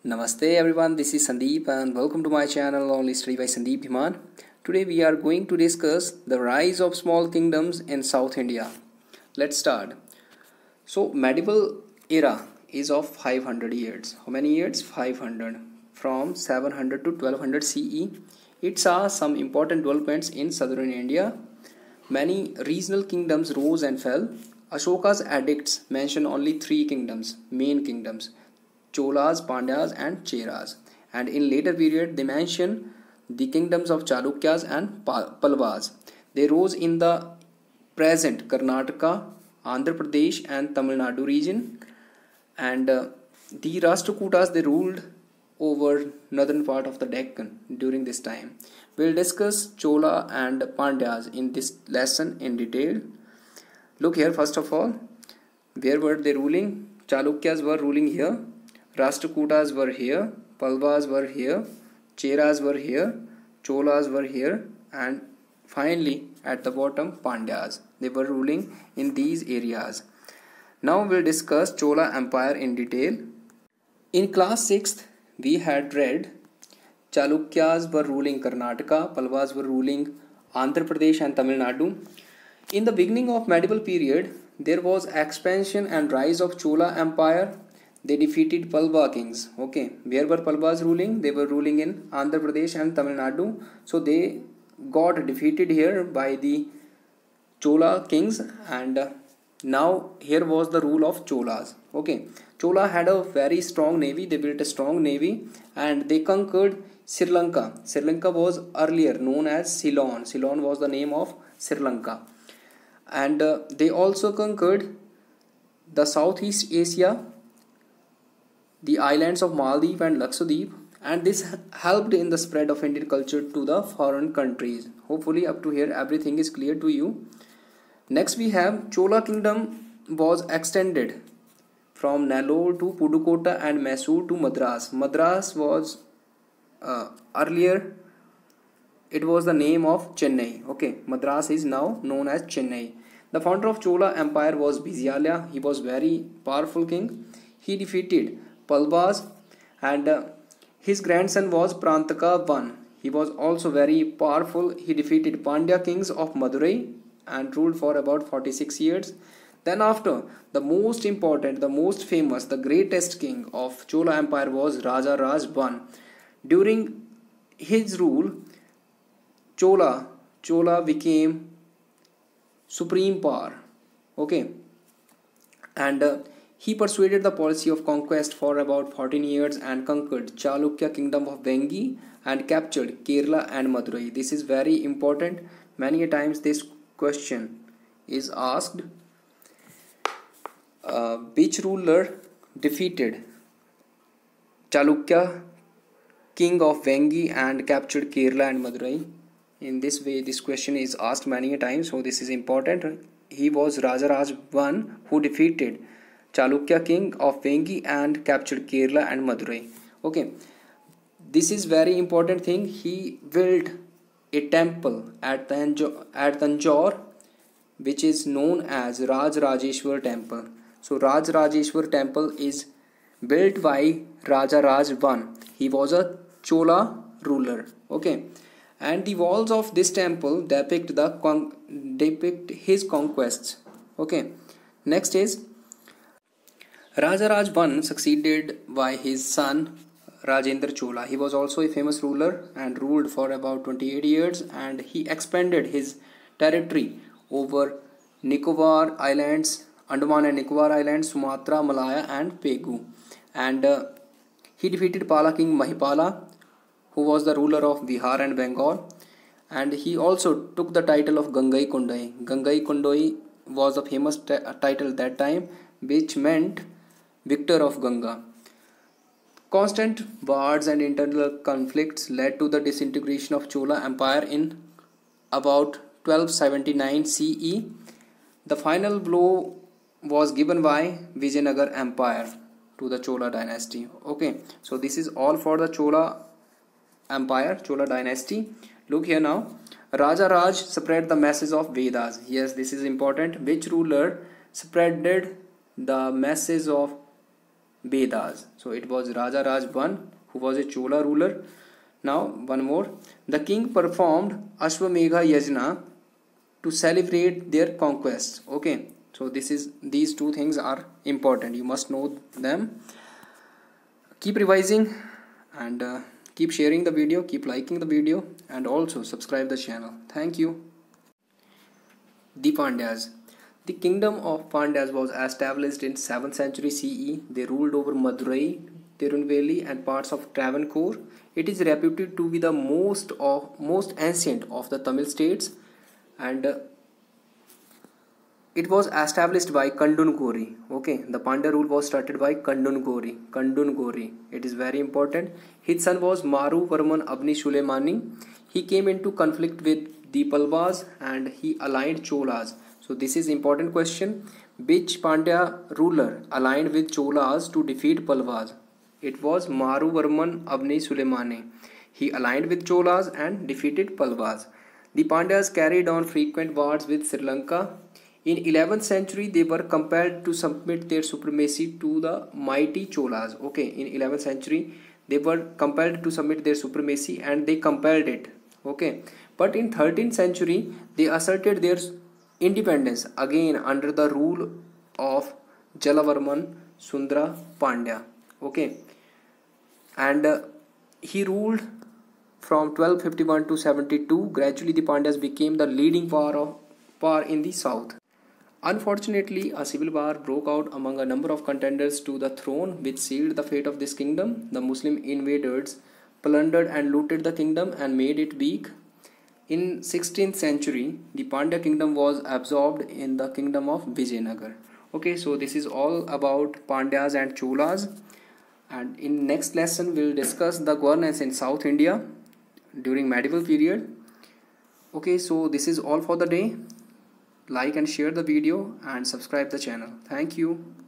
Namaste everyone, this is Sandeep and welcome to my channel Only Study by Sandeep Himan. Today we are going to discuss the rise of small kingdoms in South India. Let's start. So medieval era is of 500 years. How many years? 500. From 700 to 1200 CE. It saw some important developments in southern India. Many regional kingdoms rose and fell. Ashoka's edicts mention only three kingdoms, main kingdoms: Cholas, Pandyas and Cheras, and in later period they mention the kingdoms of Chalukyas and Pallavas. They rose in the present Karnataka, Andhra Pradesh and Tamil Nadu region, and the Rashtrakutas they ruled over northern part of the Deccan during this time. We'll discuss Chola and Pandyas in this lesson in detail. Look here, first of all, where were they ruling? Chalukyas were ruling here, Rashtrakutas were here, Pallavas were here, Cheras were here, Cholas were here, and finally at the bottom Pandyas. They were ruling in these areas. Now we'll discuss Chola Empire in detail. In class 6th we had read Chalukyas were ruling Karnataka, Pallavas were ruling Andhra Pradesh and Tamil Nadu. In the beginning of medieval period there was expansion and rise of Chola Empire. They defeated Pallava kings. Okay, where were Pallavas ruling? They were ruling in Andhra Pradesh and Tamil Nadu. So they got defeated here by the Chola kings, and now here was the rule of Cholas. Okay, Chola had a very strong navy. They built a strong navy and they conquered Sri Lanka. Sri Lanka was earlier known as Ceylon. Ceylon was the name of Sri Lanka. And they also conquered the Southeast Asia, the islands of Maldives and Lakshadweep, and this helped in the spread of Indian culture to the foreign countries. Hopefully up to here everything is clear to you. Next we have Chola kingdom was extended from Nellore to Pudukkottai and Mysore to Madras. Madras was earlier it was the name of Chennai. Okay, Madras is now known as Chennai. The founder of Chola Empire was Vizialaya. He was very powerful king. He defeated Pallavas, and his grandson was Prantaka I. He was also very powerful. He defeated Pandya kings of Madurai and ruled for about 46 years. Then after, the most important, the most famous, the greatest king of Chola Empire was Raja Raj I. During his rule, Chola became supreme power. Okay, and he persuaded the policy of conquest for about 14 years and conquered Chalukya kingdom of Vengi and captured Kerala and Madurai. This is very important. Many times this question is asked. Which ruler defeated Chalukya king of Vengi and captured Kerala and Madurai? In this way this question is asked many times, so this is important. He was Rajaraj I who defeated Chalukya king of Vengi and captured Kerala and Madurai. Okay, this is very important thing. He built a temple at Tanjore which is known as Rajrajeshwar temple. So Rajrajeshwar temple is built by Raja Raj I. He was a Chola ruler. Okay, and the walls of this temple depict his conquests. Okay, next is Raja Raj I succeeded by his son Rajendra Chola. He was also a famous ruler and ruled for about 28 years, and he expanded his territory over Nicobar Islands, Andaman and Nicobar Islands, Sumatra, Malaya and Pegu. And he defeated Pala king Mahipala, who was the ruler of Bihar and Bengal, and he also took the title of Gangai Kondai. Gangai Kondai was a famous title that time, which meant victor of Ganga. Constant wars and internal conflicts led to the disintegration of Chola Empire in about 1279 CE. The final blow was given by Vijayanagar Empire to the Chola dynasty. Okay, so this is all for the Chola Empire, Chola dynasty. Look here now. Raja Raj spread the message of Vedas. Yes, this is important. Which ruler spreaded the message of Vedas. So it was Raja Raj I who was a Chola ruler. Now one more. The king performed Ashwamedha Yajna to celebrate their conquests. Okay, so these two things are important. You must know them. Keep revising and keep sharing the video, keep liking the video, and also subscribe the channel. Thank you. The Pandyas. The kingdom of Pandyas was established in 7th century CE. They ruled over Madurai, Tirunelveli, and parts of Travancore. It is reputed to be the most ancient of the Tamil states, and it was established by Kandun Gori. Okay, the Pandya rule was started by Kandun Gori. Kandun Gori. It is very important. His son was Maru Varman Abni Shulemani. He came into conflict with the Palwas and he aligned Cholas. So this is important question. Which Pandya ruler aligned with Cholas to defeat Palwas? It was Maru Varman Abni Sulemani. He aligned with Cholas and defeated Palwas. The Pandyas carried on frequent wars with Sri Lanka. In 11th century, they were compelled to submit their supremacy to the mighty Cholas. Okay, in 11th century, they were compelled to submit their supremacy and they compelled it. Okay, but in 13th century, they asserted their independence again under the rule of Jalavarman Sundra Pandya. Okay, and he ruled from 1251 to 72. Gradually, the Pandyas became the leading power in the south. Unfortunately, a civil war broke out among a number of contenders to the throne, which sealed the fate of this kingdom. The Muslim invaders plundered and looted the kingdom and made it weak. In 16th century, the Pandya kingdom was absorbed in the kingdom of Vijayanagar. Okay, so this is all about Pandyas and Cholas. And in next lesson, we'll discuss the governance in South India during medieval period. Okay, so this is all for the day. Like and share the video and subscribe the channel. Thank you.